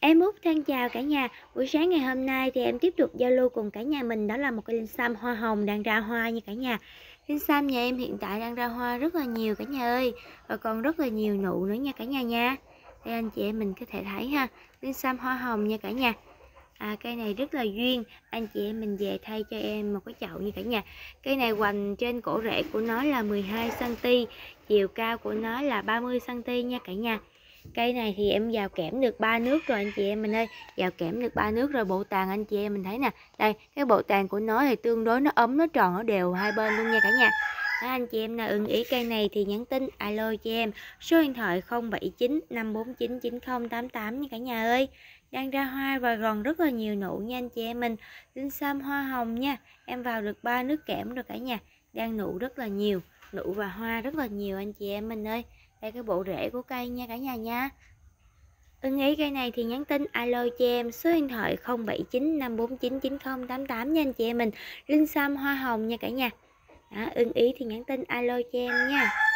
Em Út thân chào cả nhà. Buổi sáng ngày hôm nay thì em tiếp tục giao lưu cùng cả nhà mình, đó là một cây linh sam hoa hồng đang ra hoa nha cả nhà. Linh sam nhà em hiện tại đang ra hoa rất là nhiều cả nhà ơi, và còn rất là nhiều nụ nữa nha cả nhà nha. Đây anh chị em mình có thể thấy ha, linh sam hoa hồng nha cả nhà. Cây này rất là duyên, anh chị em mình về thay cho em một cái chậu nha cả nhà. Cây này hoành trên cổ rễ của nó là 12 cm, chiều cao của nó là 30 cm nha cả nhà. Cây này thì em vào kẽm được 3 nước rồi anh chị em mình ơi, vào kẽm được 3 nước rồi. Bộ tàn anh chị em mình thấy nè, đây cái bộ tàn của nó thì tương đối nó ấm, nó tròn, nó đều hai bên luôn nha cả nhà. Đó, anh chị em nào ưng ý cây này thì nhắn tin alo cho em, số điện thoại 079 549 9088 nha cả nhà ơi. Đang ra hoa và còn rất là nhiều nụ nha anh chị em mình. Linh sam hoa hồng nha, em vào được 3 nước kẽm rồi cả nhà, đang nụ rất là nhiều, nụ và hoa rất là nhiều anh chị em mình ơi. Đây cái bộ rễ của cây nha cả nhà nha. Ưng ý cây này thì nhắn tin alo cho em, số điện thoại 079 549 9088 nha anh chị em mình. Linh sam hoa hồng nha cả nhà. Đó, ưng ý thì nhắn tin alo cho em nha.